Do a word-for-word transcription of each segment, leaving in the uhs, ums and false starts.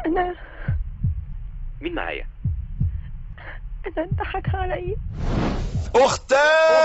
أنا مين معايا؟ أنا انضحك علي. أختاه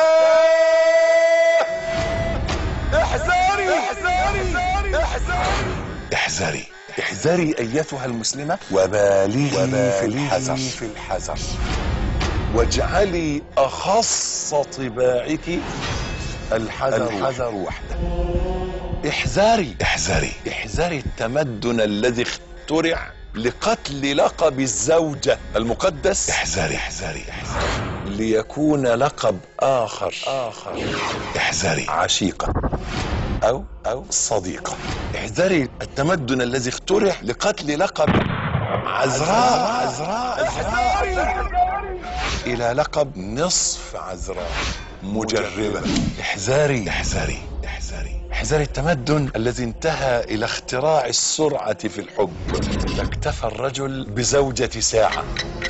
احذري احذري احذري احذري احذري أيتها المسلمة وبالغي في الحذر في الحذر واجعلي أخص طباعك الحذر الحذر وحده. احذري احذري احذري التمدن الذي اخترع لقتل لقب الزوجة المقدس. احذري احذري احذري ليكون لقب آخر آخر احذري عشيقة أو أو صديقة. احذري التمدن الذي اخترع لقتل لقب عذراء عذراء عذراء إلى لقب نصف عذراء مجربة. احذري احذري احذري احذري التمدن الذي انتهى إلى اختراع السرعة في الحب، فاكتفى الرجل بزوجة ساعة.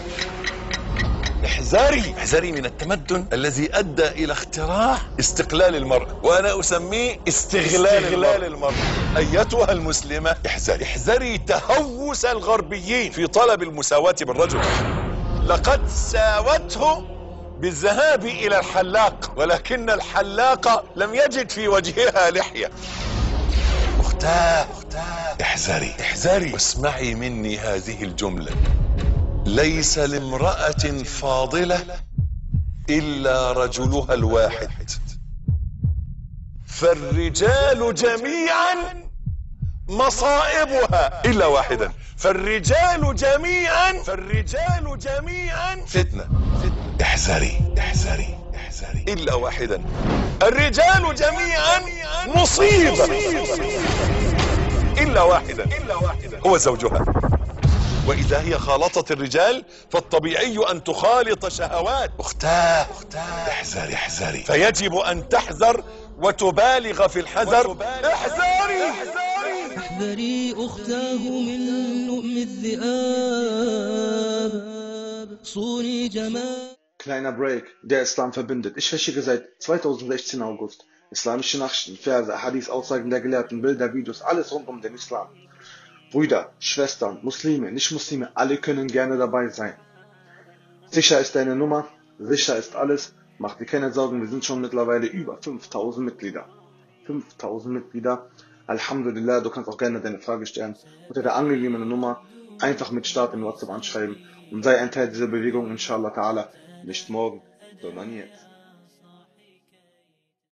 احذري احذري من التمدن الذي أدى إلى اختراع استقلال المرأة، وأنا أسميه استغلال, استغلال المرأة. أيتها المسلمة احذري احذري تهوس الغربيين في طلب المساواة بالرجل. لقد ساوته بالذهاب إلى الحلاق، ولكن الحلاق لم يجد في وجهها لحية. أختاه أختاه احذري احذري واسمعي مني هذه الجملة: ليس لامرأة فاضلة إلا رجلها الواحد، فالرجال جميعا مصائبها إلا واحدا. فالرجال جميعا فالرجال جميعا فتنة. احذري احذري احذري إلا واحدا. الرجال جميعا مصيبة إلا واحدا هو زوجها. وإذا هي خالطت الرجال فالطبيعي أن تخالط شهوات. أختاه أختاه احذري احذري فيجب أن تحذر وتبالغ في الحذر. احذري احذري أختاه من لؤم الذئاب، صوني جمال. Kleiner Break, der Islam verbindet. Ich verschicke seit zweitausendsechzehn August islamische Nachrichten, Verse, Hadith, Aussagen der Gelehrten, Bilder, Videos, alles rund um den Islam. Brüder, Schwestern, Muslime, Nicht-Muslime, alle können gerne dabei sein. Sicher ist deine Nummer, sicher ist alles. Mach dir keine Sorgen, wir sind schon mittlerweile über fünftausend Mitglieder. fünftausend Mitglieder. Alhamdulillah, du kannst auch gerne deine Frage stellen. Unter der angegebenen Nummer einfach mit Start in WhatsApp anschreiben und sei ein Teil dieser Bewegung, inshallah ta'ala. Nicht morgen, sondern jetzt.